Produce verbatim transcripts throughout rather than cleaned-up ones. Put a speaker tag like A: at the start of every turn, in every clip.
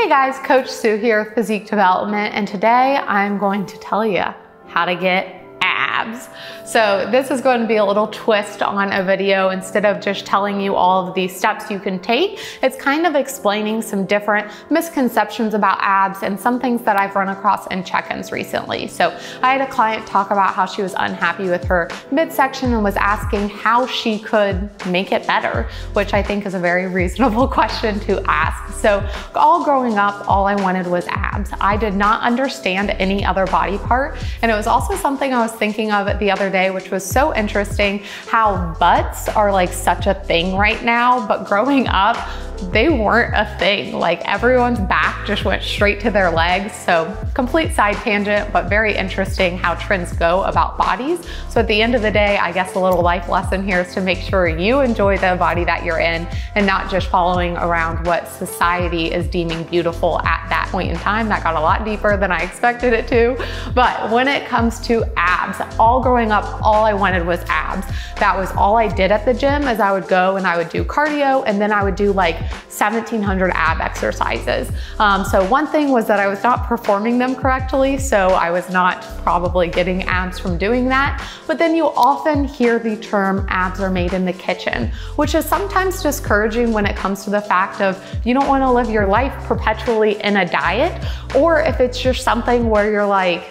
A: guys, Coach Sue here, Physique Development, and today I'm going to tell you how to get abs. So this is going to be a little twist on a video. Instead of just telling you all of these steps you can take, it's kind of explaining some different misconceptions about abs and some things that I've run across in check-ins recently. So I had a client talk about how she was unhappy with her midsection and was asking how she could make it better, which I think is a very reasonable question to ask. So all growing up, all I wanted was abs. I did not understand any other body part, and it was also something I was thinking of the other day, which was so interesting, how butts are like such a thing right now, but growing up, they weren't a thing. Like everyone's back just went straight to their legs. So complete side tangent, but very interesting how trends go about bodies. So at the end of the day, I guess a little life lesson here is to make sure you enjoy the body that you're in and not just following around what society is deeming beautiful at that point in time. That got a lot deeper than I expected it to. But when it comes to abs, all growing up, all I wanted was abs. That was all I did at the gym, as I would go and I would do cardio, and then I would do like seventeen hundred ab exercises. Um, so one thing was that I was not performing them correctly, so I was not probably getting abs from doing that. But then you often hear the term abs are made in the kitchen, which is sometimes discouraging when it comes to the fact of you don't want to live your life perpetually in a diet, or if it's just something where you're like,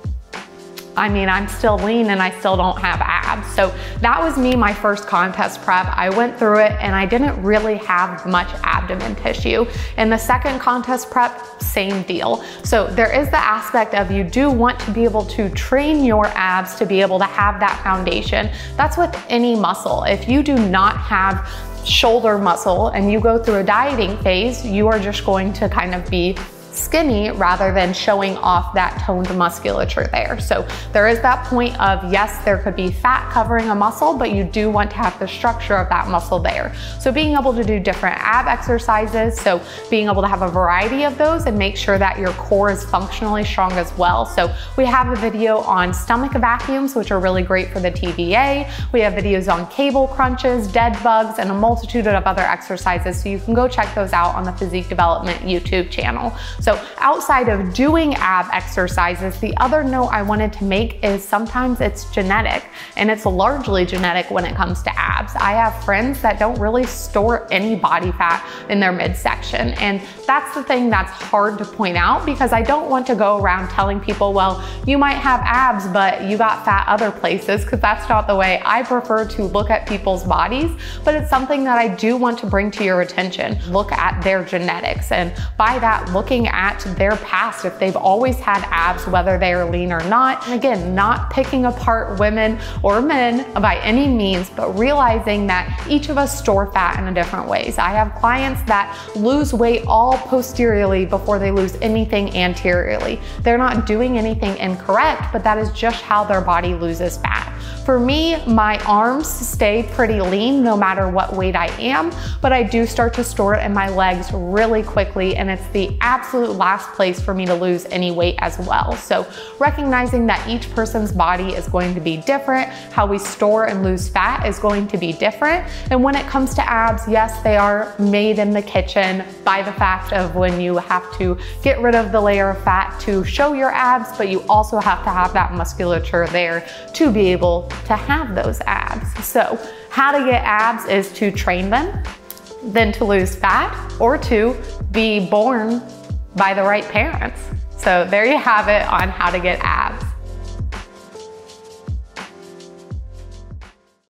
A: I mean, I'm still lean and I still don't have abs. So that was me, my first contest prep. I went through it and I didn't really have much abdomen tissue. In the second contest prep, same deal. So there is the aspect of you do want to be able to train your abs to be able to have that foundation. That's with any muscle. If you do not have shoulder muscle and you go through a dieting phase, you are just going to kind of be skinny rather than showing off that toned musculature there. So there is that point of, yes, there could be fat covering a muscle, but you do want to have the structure of that muscle there. So being able to do different ab exercises, so being able to have a variety of those and make sure that your core is functionally strong as well. So we have a video on stomach vacuums, which are really great for the T V A. We have videos on cable crunches, dead bugs, and a multitude of other exercises. So you can go check those out on the Physique Development YouTube channel. So outside of doing ab exercises, the other note I wanted to make is sometimes it's genetic, and it's largely genetic when it comes to abs. I have friends that don't really store any body fat in their midsection, and that's the thing that's hard to point out, because I don't want to go around telling people, well, you might have abs, but you got fat other places, because that's not the way I prefer to look at people's bodies. But it's something that I do want to bring to your attention. Look at their genetics, and by that, looking at their past, if they've always had abs, whether they are lean or not. And again, not picking apart women or men by any means, but realizing that each of us store fat in a different ways. I have clients that lose weight all posteriorly before they lose anything anteriorly. They're not doing anything incorrect, but that is just how their body loses fat. For me, my arms stay pretty lean no matter what weight I am, but I do start to store it in my legs really quickly, and it's the absolute last place for me to lose any weight as well. So recognizing that each person's body is going to be different, how we store and lose fat is going to be different. And when it comes to abs, yes, they are made in the kitchen by the fact of when you have to get rid of the layer of fat to show your abs, but you also have to have that musculature there to be able to have those abs. So how to get abs is to train them, then to lose fat, or to be born by the right parents. So there you have it on how to get abs.